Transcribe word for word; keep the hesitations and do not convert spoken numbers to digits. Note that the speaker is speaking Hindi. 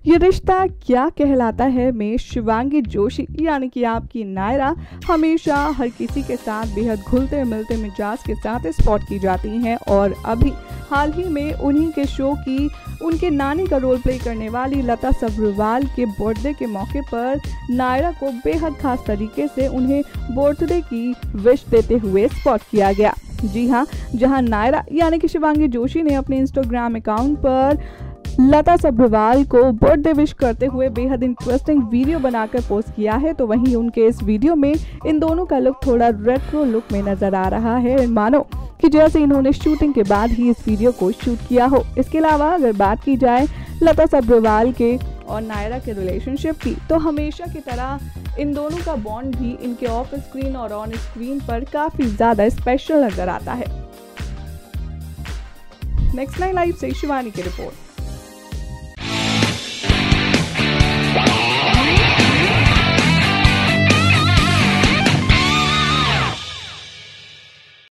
ये रिश्ता क्या कहलाता है में शिवांगी जोशी यानी कि आपकी नायरा हमेशा हर किसी के साथ बेहद घुलते मिलते मिजाज के साथ स्पॉट की जाती हैं और अभी हाल ही में उन्हीं के शो की उनके नानी का रोल प्ले करने वाली लता सब्रवाल के बर्थडे के मौके पर नायरा को बेहद खास तरीके से उन्हें बर्थडे की विश देते हुए स्पॉट किया गया। जी हाँ, जहां नायरा यानी कि शिवांगी जोशी ने अपने इंस्टाग्राम अकाउंट पर लता सब्रवाल को बर्थडे विश करते हुए बेहद इंटरेस्टिंग वीडियो बनाकर पोस्ट किया है, तो वहीं उनके इस वीडियो में इन दोनों का लुक थोड़ा रेट्रो लुक में नजर आ रहा है, मानो कि जैसे इन्होंने शूटिंग के बाद ही इस वीडियो को शूट किया हो। इसके अलावा अगर बात की जाए लता सब्रवाल के और नायरा के रिलेशनशिप की, तो हमेशा की तरह इन दोनों का बॉन्ड भी इनके ऑफ स्क्रीन और ऑन स्क्रीन पर काफी ज्यादा स्पेशल नजर आता है। नेक्स्ट नाइन लाइव से शिवानी की रिपोर्ट।